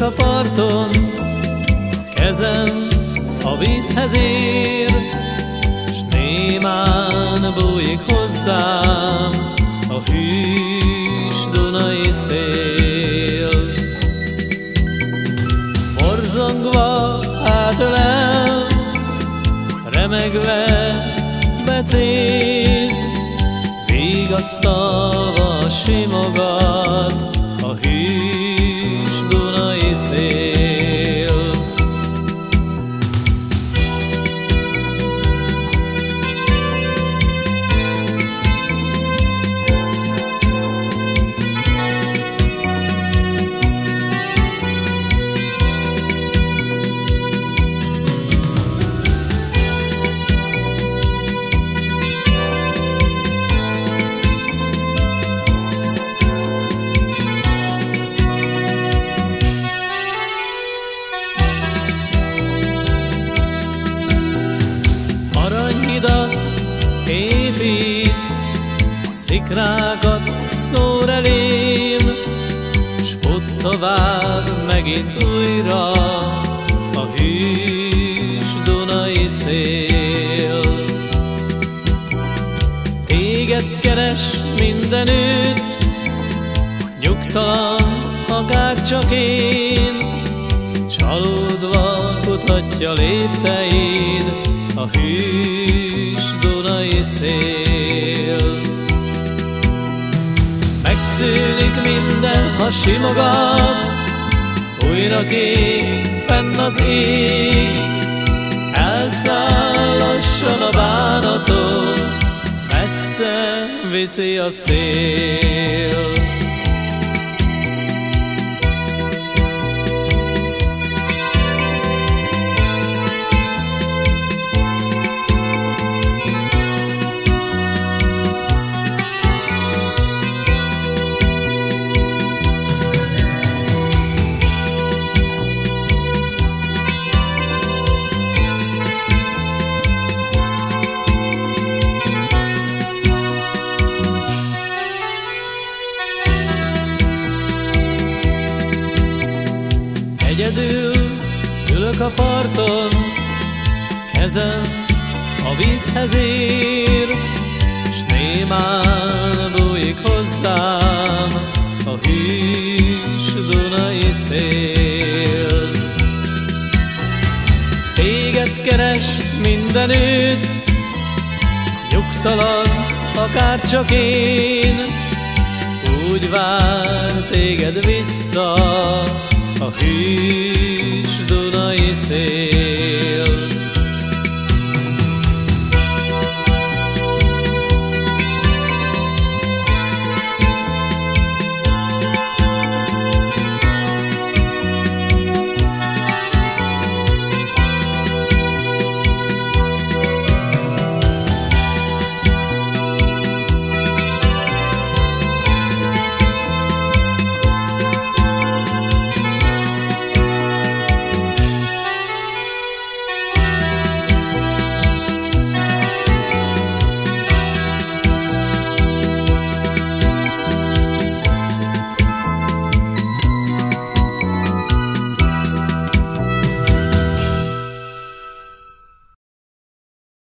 a parton, kezem a vízhez ér, s némán bújik hozzám a hűs dunai szél. Borzongva átölel, remegve becéz, vigasztalva simogat a hűs dunai szél. Épít, szikrákat szór elém, s fut tovább megint újra a hűs dunai szél. Téged keres mindenütt, nyugtalan akárcsak én, csalódva kutatja lépteid a hűs dunai szél. Megszűnik minden, ha simogat, újra kék fenn az ég, elszáll lassan a bánatom, messze viszi a szél. Egyedül ülök a parton, kezem a vízhez ér, s némán bújik hozzám a hűs dunai szél. Téged keres mindenütt, nyugtalan akárcsak én, úgy vár téged vissza a hűs dunai szél.